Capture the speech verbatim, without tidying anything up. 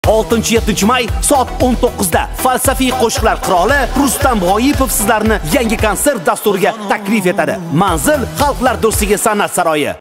oltinchi yettinchi may soat o'n to'qqizda falsafiy qo'shiqlar qiroli Rustam G'oyipov sizlarni yangi konsert dasturiga taklif etadi. Manzil Xalqlar do'stligi san'at saroyi.